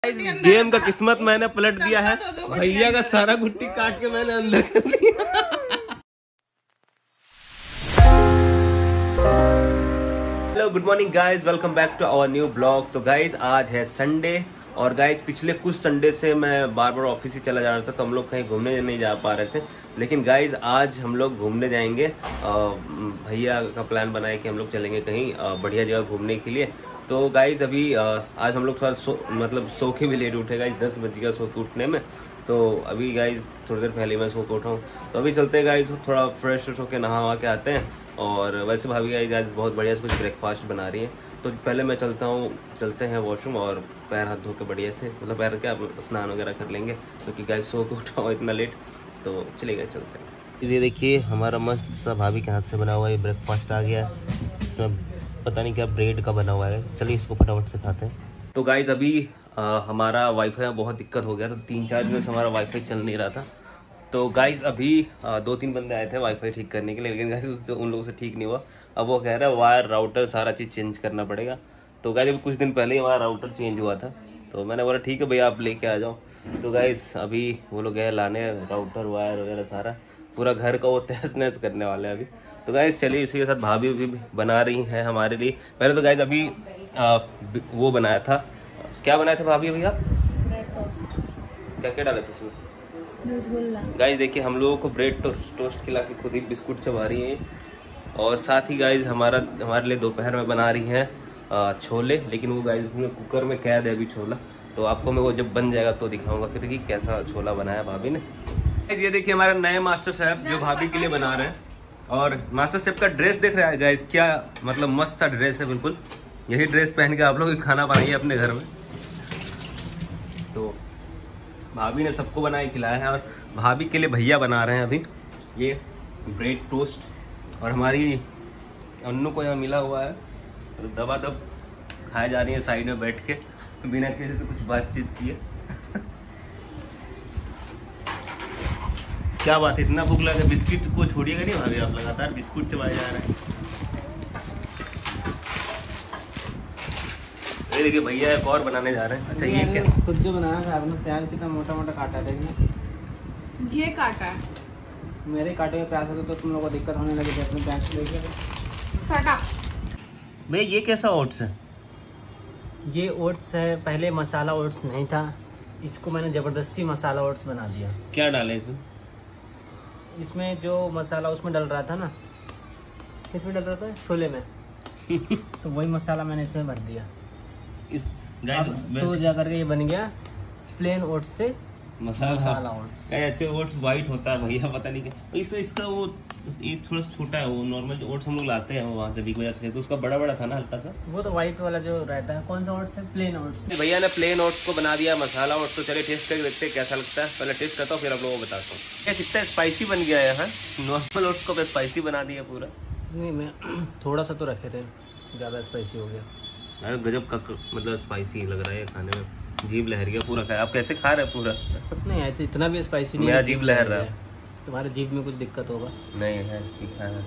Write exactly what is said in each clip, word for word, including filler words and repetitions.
Game का किस्मत मैंने पलट दिया है। भैया का सारा गुट्टी काट के मैंने अंदर कर दिया। Hello good morning guys, welcome back to our new blog. तो गाइज आज है संडे और गाइज पिछले कुछ संडे से मैं बार बार ऑफिस ही चला जा रहा था, तो हम लोग कहीं घूमने नहीं जा पा रहे थे। लेकिन गाइज आज हम लोग घूमने जाएंगे। भैया का प्लान बनाया कि हम लोग चलेंगे कहीं बढ़िया जगह घूमने के लिए। तो गाइज अभी आज हम लोग थोड़ा सो मतलब सो के भी लेट उठे गाइज, दस बज गया सो के उठने में। तो अभी गाइज थोड़ी देर पहले मैं सो के उठा हूँ, तो अभी चलते हैं गाइज, थोड़ा फ्रेश फ्रेश होकर नहा वहा के आते हैं। और वैसे भाभी गाइज आज बहुत बढ़िया से कुछ ब्रेकफास्ट बना रही हैं, तो पहले मैं चलता हूँ चलते हैं वॉशरूम और पैर हाथ धो के बढ़िया से, मतलब पैर क्या स्नान वगैरह कर लेंगे, क्योंकि गाइज सो के उठा हूँ इतना लेट। तो चलिए गाइज चलते हैं। ये देखिए हमारा मस्त सा भाभी के हाथ से बना हुआ ये ब्रेकफास्ट आ गया है। इसमें पता नहीं क्या ब्रेड का बना हुआ है, चलिए इसको फटाफट से खाते हैं। तो गाइज अभी आ, हमारा वाईफाई में बहुत दिक्कत हो गया, तो तीन चार दिनों से हमारा वाईफाई चल नहीं रहा था। तो गाइज अभी आ, दो तीन बंदे आए थे वाईफाई ठीक करने के लिए, लेकिन गाइज उन लोगों से ठीक नहीं हुआ। अब वो कह रहा है वायर राउटर सारा चीज़ चेंज करना पड़ेगा। तो गाइज अभी कुछ दिन पहले ही हमारा राउटर चेंज हुआ था, तो मैंने बोला ठीक है भैया आप लेके आ जाओ। तो गाइज अभी वो लोग गए लाने राउटर वायर वगैरह सारा, पूरा घर का वो तहस नहस करने वाले हैं अभी। तो गाइज चलिए इसी के साथ भाभी भी बना रही हैं हमारे लिए। पहले तो गाइज अभी आ, वो बनाया था, क्या बनाया था भाभी भैया? क्या क्या डाले थे उसमें? गाइज देखिए हम लोगों को ब्रेड टोस्ट टोस्ट खिला के खुद ही बिस्कुट चबा रही हैं, और साथ ही गाइज हमारा हमारे लिए दोपहर में बना रही हैं छोले। लेकिन वो गाइज उसमें कुकर में कैद है अभी छोला, तो आपको मैं वो जब बन जाएगा तो दिखाऊंगा फिर कि कैसा छोला बनाया भाभी ने। ये देखिए हमारे नए मास्टर शेफ जो भाभी के लिए बना रहे हैं, और मास्टर शेफ का ड्रेस देख रहे हैं गाइस, क्या मतलब मस्त सा ड्रेस है बिल्कुल। यही ड्रेस पहन के आप लोग खाना बनाइए अपने घर में। तो भाभी ने सबको बनाए खिलाया है, और भाभी के लिए भैया बना रहे हैं अभी ये ब्रेड टोस्ट। और हमारी अन्नू को यहाँ मिला हुआ है, तो दबा दब खाए जा रही है साइड में बैठ के, बिना किसी से कुछ बातचीत किए। क्या बात है, इतना भूख लगा, बिस्किट को छोड़िएगा नहीं भाभी, आप लगातार बिस्कुट चबाए जा रहे हैं। ये देखिए भैया एक और बनाने जा रहे हैं। अच्छा ये क्या खुद जो बनाया था आपने, प्याज कितना मोटा मोटा काटा है, देखना ये काटा है। मेरे काटे हुए प्याज है तो तुम लोगों को दिक्कत होने लगी थी अपने प्याज को लेके। फटा भैया ये कैसा ओट्स है? ये ओट्स है, पहले मसाला ओट्स नहीं था, इसको मैंने जबरदस्ती मसाला ओट्स बना दिया। क्या डाले इसमें? इसमें जो मसाला उसमें डल रहा था ना, इसमें डल रहा था छोले में तो वही मसाला मैंने इसमें भर दिया। इस तो जाकर के ये बन गया प्लेन ओट्स से मसाला, मसाला ओट्स। ऐसे ओट्स व्हाइट होता है भैया, पता नहीं क्या इसमें, इसका वो ये थोड़ा छोटा है, वो नॉर्मल जो ओट्स हम लोग लाते हैं वहाँ से बिग बाजार से, तो उसका बड़ा बड़ा था ना हल्का सा। वो तो व्हाइट वाला जो रहता है, कौन सा ओट्स है? Plain oats. भैया ने प्लेन ओट्स को बना दिया मसाला ओट्स। तो चलिए टेस्ट करके देखते हैं कैसा लगता है। पहले टेस्ट करता हूँ फिर आप लोगों को बताता हूँ। क्या कितना स्पाइसी बन गया है, नॉर्मल ओट्स को स्पाइसी बना दिया पूरा। नहीं मैं थोड़ा सा तो रखे थे, ज़्यादा स्पाइसी हो गया। अरे गजब का मतलब स्पाइसी लग रहा है खाने में, जीभ लहर गया पूरा। खाया आप कैसे खा रहे हैं पूरा? नहीं ऐसे इतना भी स्पाइसी नहीं, मेरा जीभ लहर रहा है। तुम्हारे जीभ में कुछ दिक्कत होगा। नहीं है, ठीक है।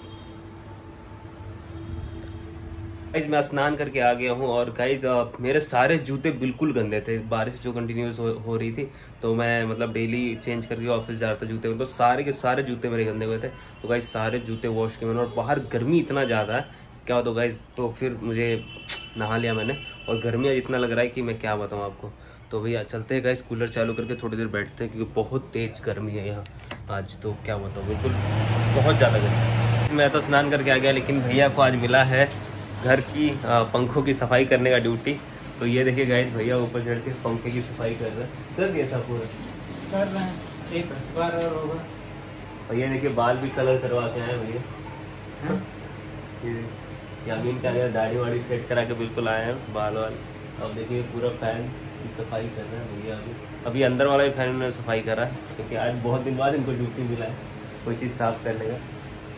गाइज मैं स्नान करके आ गया हूँ, और गाइज मेरे सारे जूते बिल्कुल गंदे थे, बारिश जो कंटिन्यूस हो, हो रही थी, तो मैं मतलब डेली चेंज करके ऑफिस जा रहा था जूते में, तो सारे के सारे जूते मेरे गंदे हुए थे। तो गाइज सारे जूते वॉश किए मैंने, और बाहर गर्मी इतना ज़्यादा है क्या होता गाइज, तो फिर मुझे नहा लिया मैंने, और गर्मी आज इतना लग रहा है कि मैं क्या बताऊँ आपको। तो भैया चलते हैं गाइस, कूलर चालू करके थोड़ी देर बैठते हैं, क्योंकि बहुत तेज़ गर्मी है यहाँ आज, तो क्या बताऊँ बिल्कुल बहुत ज़्यादा गर्मी। मैं तो स्नान करके आ गया, लेकिन भैया को आज मिला है घर की आ, पंखों की सफाई करने का ड्यूटी। तो ये देखिए गाइस भैया ऊपर चढ़ के पंखे की सफाई कर रहे हैं, कर दिया सब पूरा कर रहे हैं, एक बार और होगा। भैया देखिए बाल भी कलर करवा के आए भैया, यामीन का दाढ़ी वाड़ी सेट करा के बिल्कुल आए हैं बाल वाल। अब देखिए पूरा फैन की सफाई कर रहे हैं भैया, अभी अभी अंदर वाला भी फैन उन्होंने सफाई करा है, क्योंकि आज बहुत दिन बाद इनको ड्यूटी मिला है कोई चीज़ साफ करने का।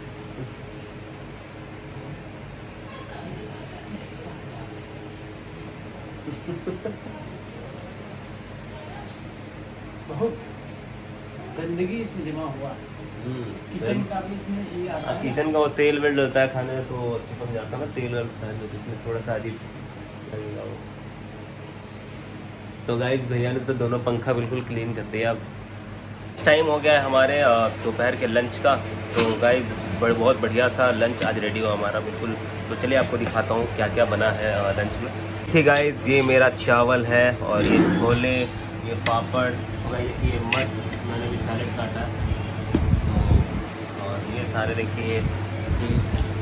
बहुत गंदगी इसमें जमा हुआ, किचन का भी इसमें ये आता है। किचन का वो तेल वेल डलता है खाने में, तो चिपक जाता है ना तेल वेल, इसमें थोड़ा सा अजीब लगेगा वो। तो गाइस भैया ने तो दोनों पंखा बिल्कुल क्लीन कर दिया। अब टाइम हो गया है हमारे दोपहर के लंच का। तो गाइस बड़ बहुत बढ़िया सा लंच आज रेडी हुआ हमारा बिल्कुल। तो चलिए आपको दिखाता हूँ क्या क्या बना है लंच में। देखिए गाइस ये मेरा चावल है और ये छोले, ये पापड़ और ये मस्त मैंने भी सैलेड काटा है। तो और ये सारे देखिए ये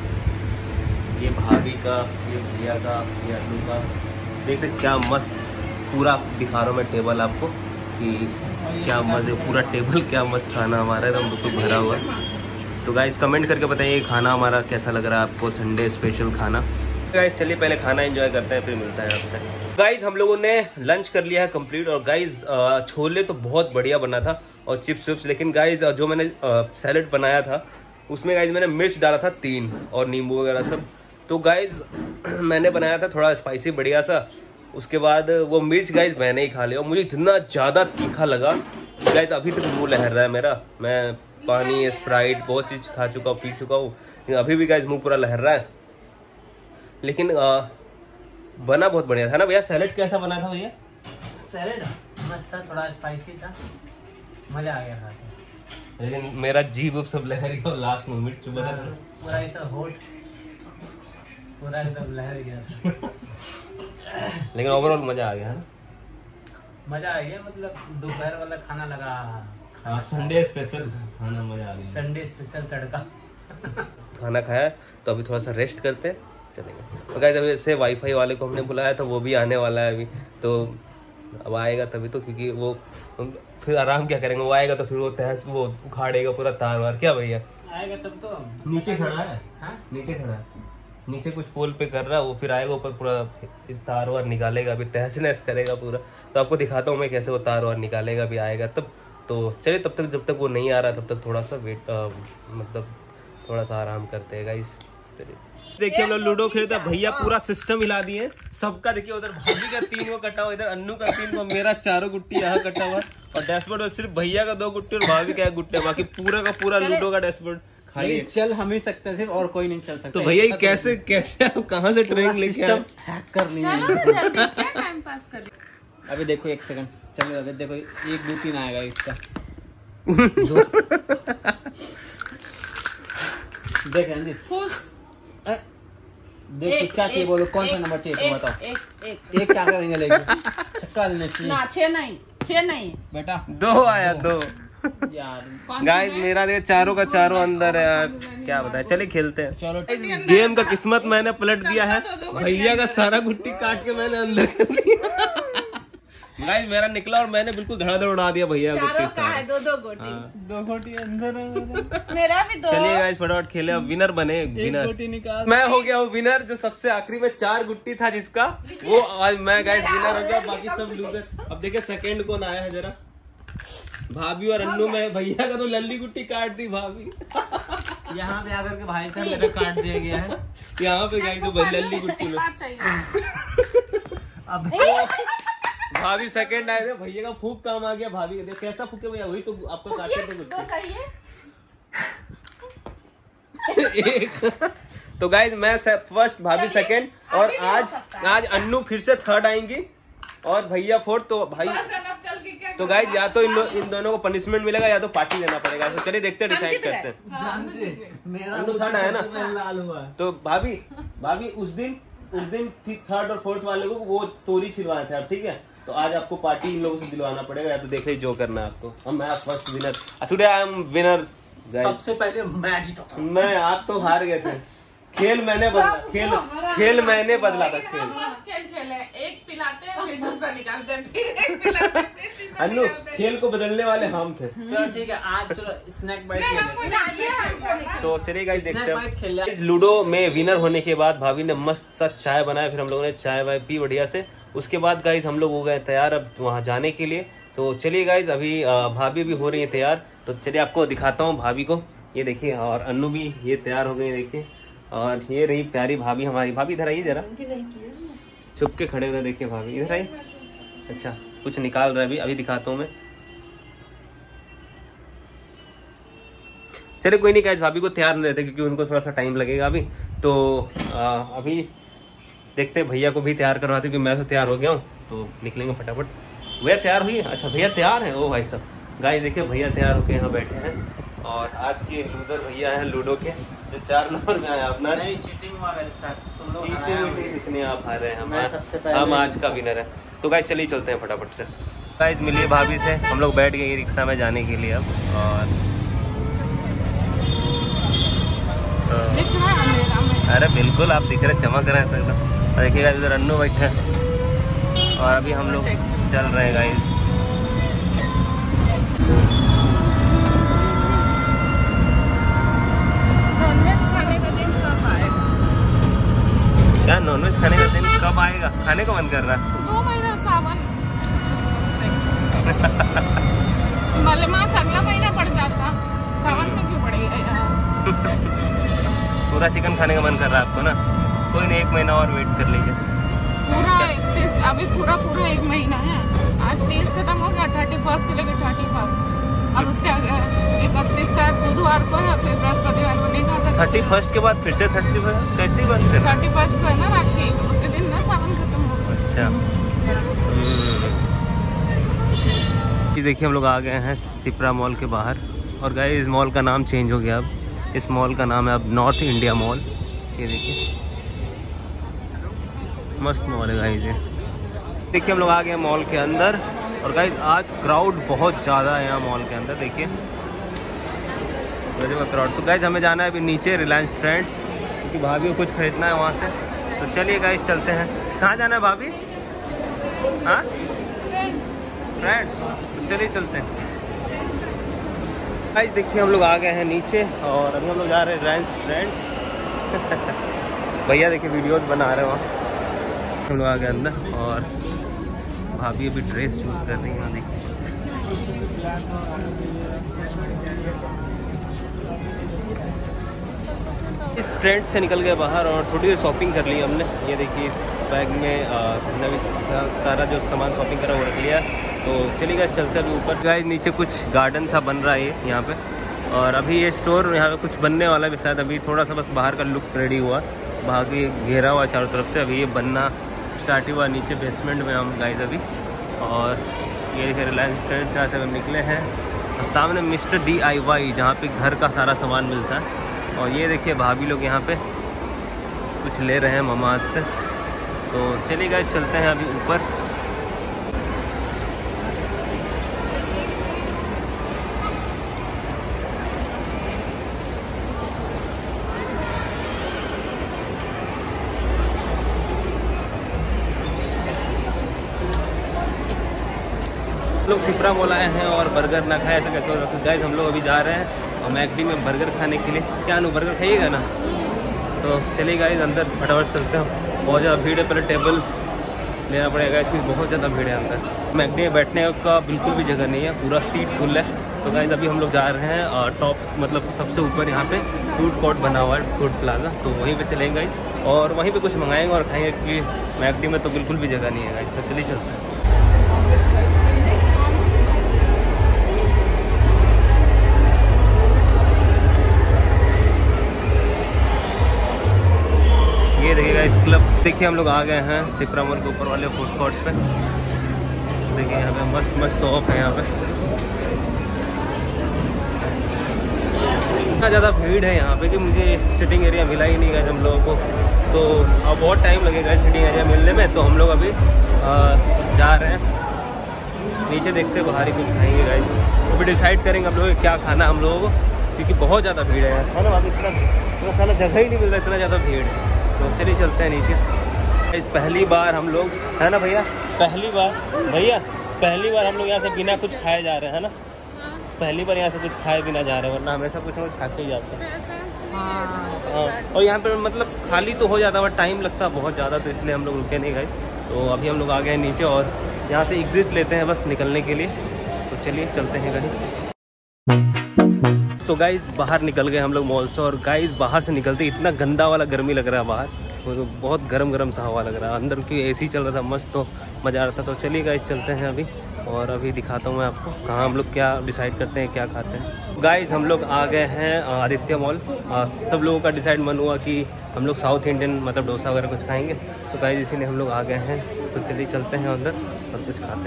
ये भाभी का, ये भैया का, ये अन्नू का। देखते क्या मस्त पूरा दिखा रहा हूँ मैं टेबल आपको कि क्या मस्त पूरा टेबल क्या मस्त खाना हमारा एकदम बिल्कुल भरा हुआ। तो गाइस कमेंट करके बताइए खाना हमारा कैसा लग रहा है आपको, संडे स्पेशल खाना। गाइस चलिए पहले खाना एंजॉय करते हैं फिर मिलता है आपसे। गाइस हम लोगों ने लंच कर लिया है कंप्लीट। और गाइस छोले तो बहुत बढ़िया बना था और चिप्स विप्स। लेकिन गाइस जो मैंने सैलेड बनाया था उसमें गाइस मैंने मिर्च डाला था तीन और नींबू वगैरह सब। तो गाइस मैंने बनाया था थोड़ा स्पाइसी बढ़िया सा। उसके बाद वो मिर्च गाइस मैंने ही खा लिया और मुझे इतना ज़्यादा तीखा लगा कि गाइस अभी तक मुंह लहर रहा है मेरा। मैं पानी, स्प्राइट बहुत चीज़ खा चुका हूँ, पी चुका हूँ, लेकिन अभी भी गाइस मुंह पूरा लहर रहा है। लेकिन आ, बना बहुत बढ़िया था ना भैया। सैलेड कैसा बना था भैया? सैलेड मस्त था, थोड़ा स्पाइसी था, मजा आ गया खा के। लेकिन मेरा जीभ सब लहर गया लास्ट में मिर्च चुबा था पूरा ऐसा होट पूरा एकदम लहर गया। लेकिन ओवरऑल मजा आ गया है। मजा आ गया, मतलब दोपहर वाला खाना लगा। हाँ संडे स्पेशल खाना मजा आ गया। संडे स्पेशल तड़का खाना खाया तो अभी थोड़ा सा रेस्ट करते चलेंगे। तो गाइस अभी ऐसे वाईफाई वाले को हमने बुलाया था, वो भी आने वाला है अभी। तो अब आएगा तभी तो, क्योंकि वो फिर आराम क्या करेंगे, वो आएगा तो फिर वो तहस वो उखाड़ेगा पूरा तार वार। क्या भैया आएगा तब तो। नीचे खड़ा है, हाँ नीचे खड़ा है, नीचे कुछ पोल पे कर रहा है वो, फिर आएगा ऊपर पूरा तार वार निकालेगा, अभी तहस नहस करेगा पूरा। तो आपको दिखाता हूँ मैं कैसे वो तार वार निकालेगा, अभी आएगा तब। तो चलिए तब तक, जब तक वो नहीं आ रहा तब तक थोड़ा सा वेट आ, मतलब थोड़ा सा आराम करते हैं गाइस। चलिए देखिए हम लोग लूडो खेलते हैं। भैया पूरा सिस्टम हिला दिए सबका। देखिए उधर भाभी का तीन को कटा हुआ, इधर अन्नू का तीन को, मेरा चारों गुट्टी यहाँ कटा हुआ और डैशबोर्ड में सिर्फ भैया का दो गुट्टी और भाभी का एक गुट्टी, बाकी पूरा का पूरा लूडो का डैशबोर्ड खाली। चल हम ही सकते हैं सिर्फ, और कोई नहीं चल सकता। तो भैया कैसे कैसे आप कहाँ से ट्रेनिंग लेके आए? हैक कर लिया। टाइम पास कर। अभी देखो एक सेकंड चलो, अभी देखो एक दो तीन आएगा इसका। देख रंजित देख क्या चाहिए बोलो, कौन सा नंबर चाहिए तुम बताओ। एक एक एक क्या करेंगे लेके छक्का लेना चाहिए ना, छह नहीं, छह नहीं बेटा, दो आया दो। यार गाइस मेरा देखो चारों का चारों अंदर है यार, क्या बताए। चलिए खेलते हैं। चलो गेम का किस्मत मैंने पलट दिया है। भैया का सारा गुट्टी काट के मैंने अंदर कर दिया। गाइस मेरा निकला और मैंने बिल्कुल धड़ाधड़ उड़ा दिया भैया का गुट्टी का है, दो दो गोटी। दो गोटी अंदर है मेरा। मेरा भी दो। चलिए गाइस फटाफट खेले, अब विनर बने। विनर गोटी निकाल। मैं हो गया हूँ विनर, जो सबसे आखिरी में चार गुट्टी था जिसका, वो आज मैं गाइस विनर हो गया, बाकी सब लूजर। अब देखिए सेकंड कौन आया है जरा। भाभी और अन्नू में। भैया का तो लल्ली गुट्टी काट दी भाभी। यहाँ पे आकर के भाई साहब मेरा काट दिया गया है। यहाँ पे गई तो लल्ली गुट्टी में अब भाभी सेकंड आए थे। भैया का फूक काम आ गया। भाभी का कैसा फूके भैया, वही तो आपका काटे थे गुट्टी। एक तो गाइज मैं फर्स्ट, भाभी सेकंड, और आज आज अन्नू फिर से थर्ड आएंगी और भैया फोर्थ। तो भाई तो गाइज या तो इन, इन दोनों को पनिशमेंट मिलेगा या तो पार्टी देना पड़ेगा। तो चलिए देखते हैं, डिसाइड करते हैं। मेरा अन्नू थर्ड आया ना, लाल हुआ। तो भाभी भाभी उस दिन उस दिन थर्ड और फोर्थ वाले को वो तोरी छिलवाए थे आप, ठीक है। तो आज आपको पार्टी इन लोगों से दिलवाना पड़ेगा, या तो देख जो करना है आपको। हम मैं first winner today, I am winner. सबसे पहले मैं जीता। मैं, आप तो हार गए थे। खेल मैंने बदला, खेल खेल मैंने बदला था। खेल खेल खेले, एक पिलाते हैं फिर दूसरा निकालते हैं, फिर एक पिलाते हैं फिर तीसरा अन्नू निकालते हैं। खेल को बदलने वाले हम थे। चलो ठीक है, आज चलो स्नैक बाइट नहीं, हमको डालिए, हमको नहीं। तो चलिए गाइस देखते बाइट खेल हैं। इस लूडो में विनर होने के बाद भाभी ने मस्त सा चाय बनाया, फिर हम लोगों ने चाय वाय पी बढ़िया से। उसके बाद गाइस हम लोग हो गए तैयार अब वहाँ जाने के लिए। तो चलिए गाइस अभी भाभी भी हो रही है तैयार। तो चलिए आपको दिखाता हूँ भाभी को। ये देखिए, और अन्नू भी ये तैयार हो गए देखिए। और ये रही प्यारी भाभी हमारी। भाभी इधर आइए जरा, छुप के खड़े हुए देखिए भाभी, इधर आइए। अच्छा कुछ निकाल रहा है अभी, अभी दिखाता हूँ मैं। चलिए कोई नहीं गाइस, भाभी को तैयार नहीं रहते क्योंकि उनको थोड़ा सा टाइम लगेगा अभी। तो आ, अभी देखते भैया को भी तैयार करवाते, क्योंकि मैं तो तैयार हो गया हूँ। तो निकलेंगे फटाफट। भैया तैयार हुई? अच्छा भैया तैयार हैं। ओ भाई साहब, गाइस देखिए भैया तैयार होके यहाँ बैठे हैं और आज के लूजर भैया हैं लूडो के, जो चार नंबर में आया अपना। नहीं चीटिंग हुआ मेरे साथ, तुम लोग कुछ नहीं, आप हार रहे हैं, हम मैं सबसे पहले हम आज का विनर है। तो गाइस चलिए चलते हैं फटाफट से। गाइस मिलिए भाभी से, हम लोग बैठ गए रिक्शा में जाने के लिए अब। और दिख रहा है अंधेरा में? अरे बिल्कुल आप दिख रहे, चमक रहे हैं एकदम। देखिएगा इधर अन्नू बैठे हैं और अभी हम लोग चल रहे हैं गाइस। नॉनवेज खाने का दिन कब आएगा? क्या नॉनवेज खाने का दिन कब आएगा? खाने का मन कर रहा है। दो महीना सावन मलेमास अगला महीना पड़ जाता, सावन में क्यों पड़ेगा यार? पूरा चिकन खाने का मन कर रहा है आपको ना? कोई नहीं, एक महीना और वेट कर लीजिए। पूरा तीस, अभी पूरा पूरा एक महीना है। आज तीस खत्म हो गया, थर्टी फर्स्ट चलेगा थर्टी फर्स्ट। अब उसके इकतीस शायद बुधवार को है, फिर बृहस्पतिवार को नहीं खा सकते। थर्टी फर्स्ट के बाद फिर से थर्टी फर्स्ट कैसे बंद करना? थर्टी फर्स्ट को है ना राखी, उसी दिन ना सावन खत्म होगा। अच्छा ये देखिए हम लोग आ गए हैं सिप्रा मॉल के बाहर। और गाइस इस मॉल का नाम चेंज हो गया, अब इस मॉल का नाम है अब नॉर्थ इंडिया मॉल। ये देखिए मस्त मॉल है गाइस। ये देखिए हम लोग आ गए हैं मॉल के अंदर। और गाइस आज क्राउड बहुत ज़्यादा है यहाँ मॉल के अंदर, देखिए क्राउड। तो गाइस हमें जाना है अभी नीचे रिलायंस ट्रेंड्स, क्योंकि भाभी को कुछ खरीदना है वहाँ से। तो चलिए गाइस चलते हैं। कहाँ जाना है भाभी? हाँ फ्रेंड्स, तो चलिए चलते हैं। गाइस देखिए हम लोग आ गए हैं नीचे और अभी हम लोग जा रहे हैं रिलायंस ट्रेंड्स। भैया देखिए वीडियोस बना रहे हैं वहाँ। हम लोग आ गए अंदर और भाभी अभी ड्रेस चूज कर रही है। देखिए इस ट्रेंड से निकल गए बाहर और थोड़ी देर शॉपिंग कर ली हमने। ये देखिए इस बैग में नवी सारा जो सामान शॉपिंग करा वो रख लिया। तो चलिए गाइस चलते अभी ऊपर। गाइस नीचे कुछ गार्डन सा बन रहा है यहाँ पे, और अभी ये स्टोर यहाँ पे कुछ बनने वाला है शायद। अभी थोड़ा सा बस बाहर का लुक रेडी हुआ, बाकी घेरा हुआ चारों तरफ से। अभी ये बनना स्टार्ट हुआ नीचे बेसमेंट में हम गाइस अभी। और ये देखिए रिलायंस ट्रेंड्स से हम निकले हैं और सामने मिस्टर डी आई वाई जहाँ पे घर का सारा सामान मिलता है। और ये देखिए भाभी लोग यहाँ पे कुछ ले रहे हैं ममाद से। तो चलिए गाइस चलते हैं अभी ऊपर। लोग सिप्रा मॉल आए हैं और बर्गर ना खाए ऐसा कैसे हो सकता है? गाइस हम लोग अभी जा रहे हैं और मैकडी में बर्गर खाने के लिए। क्या नु बर्गर खाइएगा ना? तो चलिए गाइस अंदर फटाफट चलते हैं। बहुत ज़्यादा भीड़ है, पहले टेबल लेना पड़ेगा, इसकी बहुत ज़्यादा भीड़ है अंदर। मैकडी में बैठने का बिल्कुल भी जगह नहीं है, पूरा सीट फुल है। तो गाइस अभी हम लोग जा रहे हैं और टॉप मतलब सबसे ऊपर यहाँ पे फूड कोर्ट बना हुआ है, फूड प्लाजा। तो वहीं पे चलेंगे गाइस और वहीं पे कुछ मंगाएंगे और खाएंगे, क्योंकि मैकडी में तो बिल्कुल भी जगह नहीं है गाइस। तो चलिए चलते हैं। ये देखिएगा इस क्लब, देखिए हम लोग आ गए हैं सिप्रा मॉल के ऊपर वाले फूड कोर्ट पे। देखिए यहाँ पे मस्त मस्त शॉप है यहाँ पे। इतना ज़्यादा भीड़ है यहाँ पे कि मुझे सिटिंग एरिया मिला ही नहीं गाइस हम लोगों को। तो अब बहुत टाइम लगेगा सिटिंग एरिया मिलने में। तो हम लोग अभी आ, जा रहे हैं नीचे, देखते बाहर ही कुछ खाएंगे गाइस। अभी डिसाइड करेंगे हम लोग क्या खाना हम लोगों को, क्योंकि बहुत ज़्यादा भीड़ है है ना। अभी इतना इतना सारा जगह ही नहीं मिल रहा, इतना ज़्यादा भीड़ है। तो चलिए चलते हैं नीचे। इस पहली बार हम लोग, है ना भैया, पहली बार भैया पहली बार हम लोग यहाँ से बिना कुछ खाए जा रहे हैं ना। पहली बार यहाँ से कुछ खाए बिना जा रहे हैं, वरना हमेशा कुछ ना कुछ खा के ही जाते हैं। हाँ, और यहाँ पे मतलब खाली तो हो जाता है, बट टाइम लगता है बहुत ज़्यादा, तो इसलिए हम लोग रुके नहीं गए। तो अभी हम लोग आ गए हैं नीचे और यहाँ से एग्जिट लेते हैं बस निकलने के लिए। तो चलिए चलते हैं गाड़ी। तो गाइस बाहर निकल गए हम लोग मॉल से। और गाइस बाहर से निकलते इतना गंदा वाला गर्मी लग रहा है बाहर, तो बहुत गरम गरम सा हवा लग रहा है। अंदर की एसी चल रहा था मस्त, तो मज़ा आ रहा था। तो चलिए गाइस चलते हैं अभी और अभी दिखाता हूँ मैं आपको कहाँ हम लोग क्या डिसाइड करते हैं क्या खाते हैं। गाइस हम लोग आ गए हैं आदित्य मॉल। सब लोगों का डिसाइड मन हुआ कि हम लोग साउथ इंडियन मतलब डोसा वगैरह कुछ खाएंगे। तो गाइस इसीलिए हम लोग आ गए हैं। तो चलिए चलते हैं अंदर और कुछ खाते हैं।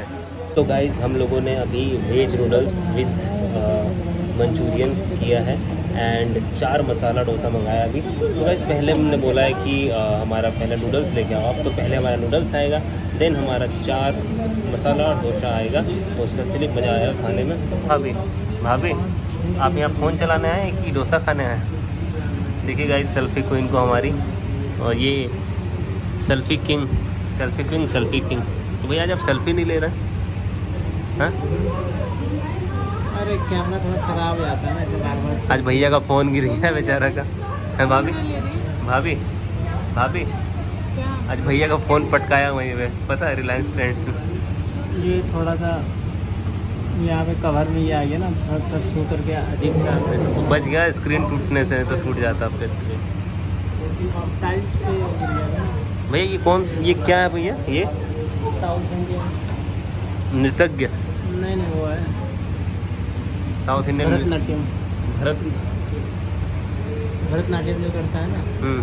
तो गाइस हम लोगों ने अभी वेज नूडल्स विद मंचूरियन किया है एंड चार मसाला डोसा मंगाया अभी। तो गाइस पहले हमने बोला है कि आ, हमारा पहले नूडल्स लेके आओ आप, तो पहले हमारा नूडल्स आएगा, देन हमारा चार मसाला डोसा आएगा। तो उसका चलिए मज़ा आएगा खाने में। भाभी भाभी आप यहाँ फ़ोन चलाने आए कि डोसा खाने आए? देखिए गाइस सेल्फी क्वीन को हमारी, और ये selfie king selfie king selfie king. तो भैया आज आप सेल्फी नहीं ले रहे हैं? अरे कैमरा थोड़ा खराब हो जाता है ना, ऐसे बार बार। आज भैया का फ़ोन गिर गया बेचारा का है। भाभी भाभी भाभी क्या? आज भैया का फ़ोन पटकाया वहीं पे, पता है रिलायंस फ्रेंड्स में। ये थोड़ा सा यहाँ पे कवर में ये आ गया ना, थोड़ा तक सो करके अजीब सा इसको बच गया स्क्रीन टूटने से, तो टूट जाता आपका स्क्रीन। टाइल्स पे गिर गया ना। भैया ये कौन ये क्या है भैया? ये साउथ इंडियन नृतज्ञ नहीं नहीं वो है साउथ इंडियन भरतनाट्यम। भरत भरतनाट्यम जो करता है ना। हम्म।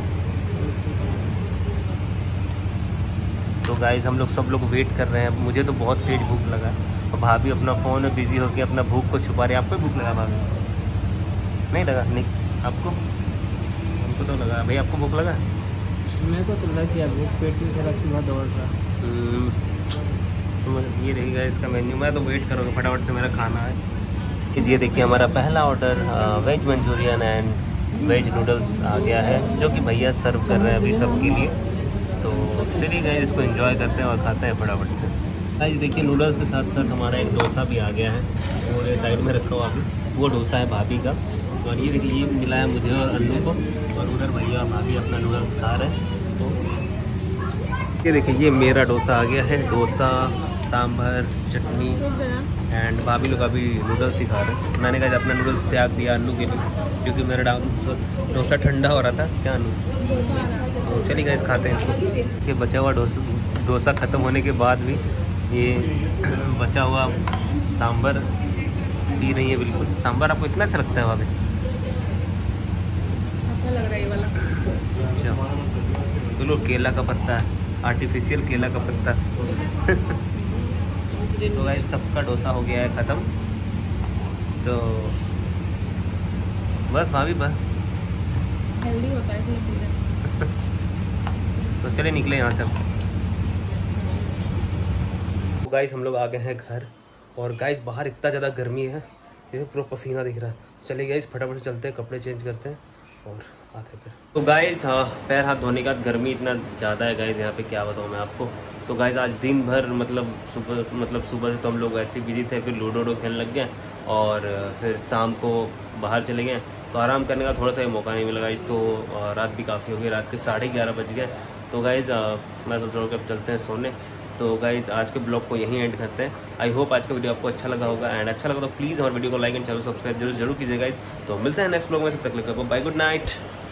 तो गाइस हम लोग सब लोग वेट कर रहे हैं। मुझे तो बहुत तेज भूख लगा और भाभी अपना फ़ोन में बिजी होकर अपना भूख को छुपा रही है। आपको भूख लगा भाभी? नहीं लगा? नहीं आपको? हमको तो लगा। भैया आपको भूख लगा? मेरे को तो लग गया भूख, पेट में थोड़ा चूहा दौड़ रहा। हम्म, तो ये रहेगा इसका मेन्यू। मैं तो वेट करूँगा फटाफट से मेरा खाना है। ये देखिए हमारा पहला order veg manchurian and veg noodles आ गया है, जो कि भैया सर्व कर रहे हैं अभी सबके लिए। तो चलिए गाइस इसको एंजॉय करते हैं और खाते हैं फटाफट से। गाइस देखिए नूडल्स के साथ साथ हमारा एक डोसा भी आ गया है, वो ये साइड में रखा हुआ अभी, वो डोसा है भाभी का। और ये देखिए ये मिला है मुझे और अन्नू को, और उधर भैया भाभी अपना नूडल्स खा रहे हैं। तो ये देखिए ये मेरा डोसा आ गया है, डोसा सांभर चटनी एंड भाभी लोग अभी नूडल्स ही खा रहे हैं। मैंने कहा अपना नूडल्स त्याग दिया अन्नू के लिए, क्योंकि मेरा डाउन डोसा ठंडा हो रहा था। क्या अन्नू? तो चलिए गाइस खाते हैं इसको। ये बचा हुआ डोसा डोसा ख़त्म होने के बाद भी ये बचा हुआ सांभर पी रही है बिल्कुल। सांभर आपको इतना अच्छा लगता है भाभी? अच्छा लग रहा है ये वाला। अच्छा बिल्कुल केला का पत्ता है, आर्टिफिशियल केला का पत्ता। तो गाइस सबका डोसा हो गया है ख़त्म। तो बस भाभी बस हेल्दी होता है इसलिए पी रहे हैं। तो चले निकले यहाँ से। तो गाइस हम लोग आ गए हैं घर, और गाइस बाहर इतना ज़्यादा गर्मी है, ये पूरा पसीना दिख रहा है। चलिए गाइस फटाफट से चलते हैं, कपड़े चेंज करते हैं और आते हैं फिर। तो गाइस हाँ पैर हाथ धोने के बाद गर्मी इतना ज़्यादा है गाइस यहाँ पे, क्या बताऊँ मैं आपको। तो गाइस आज दिन भर मतलब सुबह मतलब सुबह से तो हम लोग वैसे बिजी थे, फिर लूडो वूडो खेलने लग गए और फिर शाम को बाहर चले गए। तो आराम करने का थोड़ा सा ही मौका नहीं मिला गाइस। तो रात भी काफ़ी हो गई, रात के साढ़े ग्यारह बज गए। तो गाइस मैं तो छोड़ के अब चलते हैं सोने। तो गाइस आज के ब्लॉग को यहीं एंड करते हैं। आई होप आज का वीडियो आपको अच्छा लगा होगा, एंड अच्छा लगा तो प्लीज़ हमारे वीडियो को लाइक एंड चैनल सब्सक्राइब जरूर जरूर कीजिए गाइस। तो मिलते हैं नेक्स्ट ब्लॉग में, तब तक के लिए बाय, गुड नाइट।